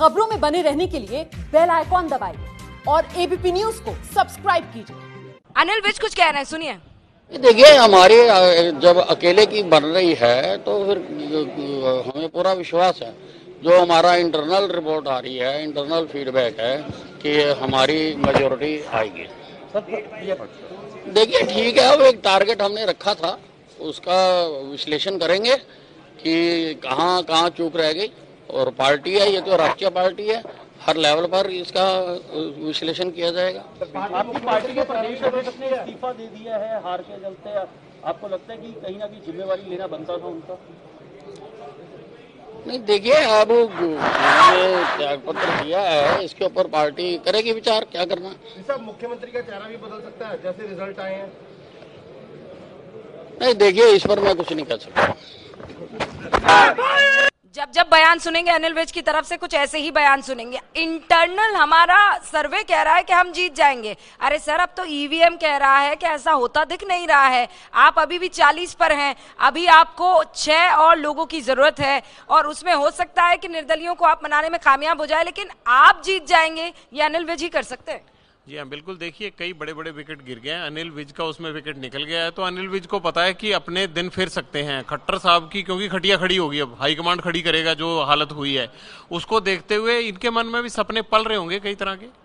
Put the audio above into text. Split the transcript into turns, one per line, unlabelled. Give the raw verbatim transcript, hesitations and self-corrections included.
खबरों में बने रहने के लिए बेल आइकॉन दबाइए और एबीपी न्यूज को सब्सक्राइब कीजिए।
अनिल विज कुछ कह रहे हैं, सुनिए।
देखिए, हमारे जब अकेले की बन रही है तो फिर हमें पूरा विश्वास है, जो हमारा इंटरनल रिपोर्ट आ रही है, इंटरनल फीडबैक है कि हमारी मेजोरिटी आएगी। देखिए ठीक है, अब एक टारगेट हमने रखा था, उसका विश्लेषण करेंगे कि कहाँ कहाँ चूक रह गई। और पार्टी है, ये तो राष्ट्रीय पार्टी है, हर लेवल पर इसका विश्लेषण किया जाएगा।
आपकी पार्टी के प्रदेश अध्यक्ष ने इस्तीफा दे दिया है हार के चलते, आपको लगता है कि कहीं ना कहीं जिम्मेवारी लेना बनता था उनका?
नहीं, देखिए अब उन्होंने त्याग पत्र दिया है, इसके ऊपर पार्टी करेगी विचार क्या करना।
सब मुख्यमंत्री का चेहरा भी बदल सकता है जैसे रिजल्ट आए हैं।
नहीं, देखिए इस पर मैं कुछ नहीं कह सकता।
जब जब बयान सुनेंगे अनिल विज की तरफ से कुछ ऐसे ही बयान सुनेंगे। इंटरनल हमारा सर्वे कह रहा है कि हम जीत जाएंगे। अरे सर, अब तो ईवीएम कह रहा है कि ऐसा होता दिख नहीं रहा है। आप अभी भी चालीस पर हैं, अभी आपको छह और लोगों की जरूरत है और उसमें हो सकता है कि निर्दलियों को आप मनाने में कामयाब हो जाए, लेकिन आप जीत जाएंगे ये अनिल विज ही कर सकते हैं।
जी हाँ, बिल्कुल। देखिए, कई बड़े बड़े विकेट गिर गए हैं, अनिल विज का उसमें विकेट निकल गया है, तो अनिल विज को पता है कि अपने दिन फिर सकते हैं। खट्टर साहब की क्योंकि खटिया खड़ी होगी, अब हाईकमांड खड़ी करेगा, जो हालत हुई है उसको देखते हुए इनके मन में भी सपने पल रहे होंगे कई तरह के।